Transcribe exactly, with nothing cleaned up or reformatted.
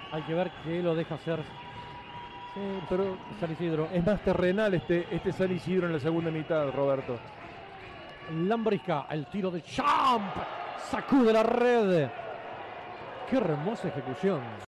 Hay que ver qué lo deja hacer. Sí, pero San Isidro. es más terrenal este, este San Isidro en la segunda mitad, Roberto. Lambrisca, el tiro de Champ. Sacude la red. Qué hermosa ejecución.